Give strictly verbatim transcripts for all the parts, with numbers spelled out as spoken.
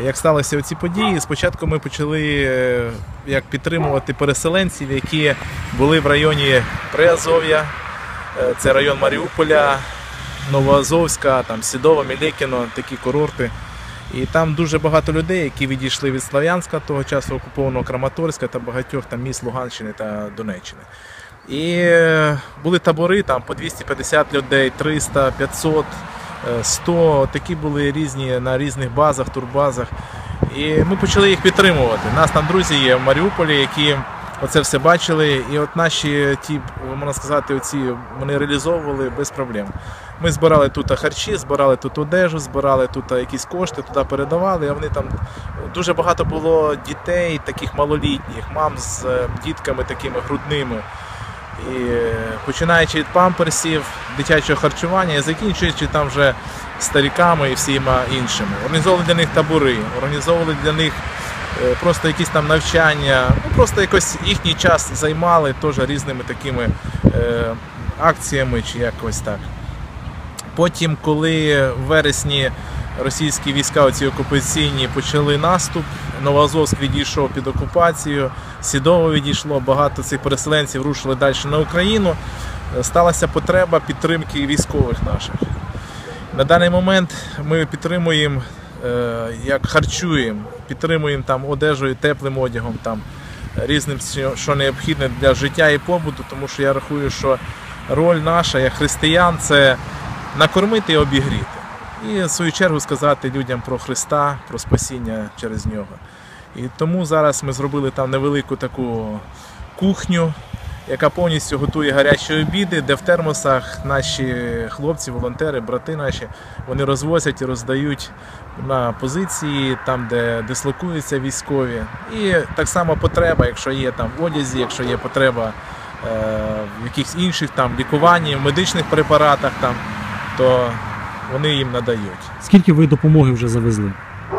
як сталися оці події, спочатку ми почали як підтримувати переселенців, які були в районі Приазов'я, це район Маріуполя, Новоазовська, там Сідово, Мілєкіно, такі курорти. І там дуже багато людей, які відійшли від Слов'янська, того часу окупованого Краматорська та багатьох там міст Луганщини та Донеччини. І були табори там по двісті п'ятдесят людей, триста, п'ятсот, сто, такі були різні на різних базах, турбазах. І ми почали їх підтримувати. У нас там друзі є в Маріуполі, які оце все бачили, і от наші ті, можна сказати, оці, вони реалізовували без проблем. Ми збирали тут харчі, збирали тут одежу, збирали тут якісь кошти, туди передавали, а вони там, дуже багато було дітей, таких малолітніх, мам з дітками такими грудними. І починаючи від памперсів, дитячого харчування і закінчуючи там вже стариками і всіма іншими. Організовували для них табори, організовували для них просто якісь там навчання, ну просто якось їхній час займали теж різними такими е, акціями чи якось так. Потім, коли в вересні російські війська оці окупаційні почали наступ, Новоазовськ відійшов під окупацію, Сідово відійшло, багато цих переселенців рушили далі на Україну, сталася потреба підтримки військових наших. На даний момент ми підтримуємо, як харчуємо, підтримуємо там одежею, теплим одягом, там, різним, що необхідне для життя і побуту, тому що я рахую, що роль наша, як християн, це накормити і обігріти. І в свою чергу сказати людям про Христа, про спасіння через Нього. І тому зараз ми зробили там невелику таку кухню, яка повністю готує гарячі обіди, де в термосах наші хлопці, волонтери, брати наші, вони розвозять і роздають на позиції, там, де дислокуються військові. І так само потреба, якщо є там в одязі, якщо є потреба е, в якихось інших там лікуванні, в медичних препаратах, там, то вони їм надають. Скільки ви допомоги вже завезли?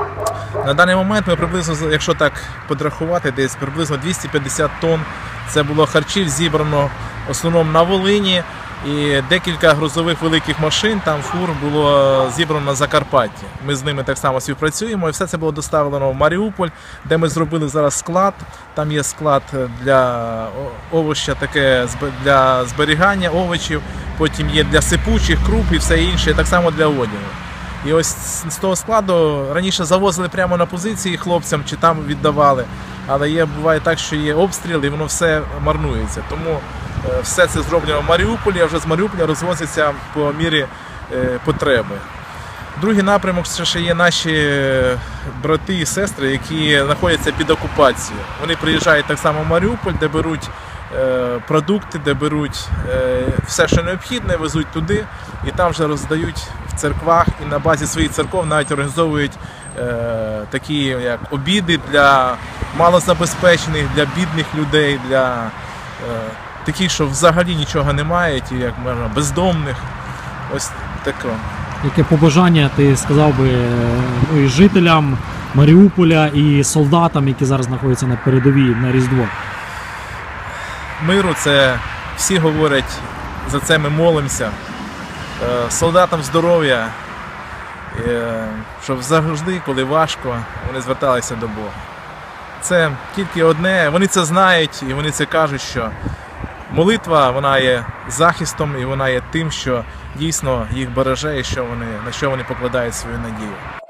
На даний момент ми приблизно, якщо так подрахувати, десь приблизно двісті п'ятдесят тонн. Це було харчів зібрано в основному на Волині, і декілька грузових великих машин, там фур, було зібрано на Закарпатті. Ми з ними так само співпрацюємо, і все це було доставлено в Маріуполь, де ми зробили зараз склад. Там є склад для овоща, таке для зберігання овочів, потім є для сипучих, круп і все інше, і так само для одягу. І ось з того складу раніше завозили прямо на позиції хлопцям, чи там віддавали. Але є, буває так, що є обстріл і воно все марнується. Тому все це зроблено в Маріуполі, а вже з Маріуполя розвозиться по мірі потреби. Другий напрямок – це ще є наші брати і сестри, які знаходяться під окупацією. Вони приїжджають так само в Маріуполь, де беруть продукти, де беруть все, що необхідне, везуть туди і там вже роздають в церквах, і на базі своїх церков навіть організовують такі як обіди для малозабезпечених, для бідних людей, для таких, що взагалі нічого не мають, як можна, бездомних. Ось таке. Яке побажання ти сказав би і жителям Маріуполя і солдатам, які зараз знаходяться на передовій на Різдво? Миру, це всі говорять, за це ми молимося. Солдатам здоров'я, щоб завжди, коли важко, вони зверталися до Бога. Це тільки одне, вони це знають і вони це кажуть, що молитва, вона є захистом і вона є тим, що дійсно їх береже і що вони, на що вони покладають свою надію.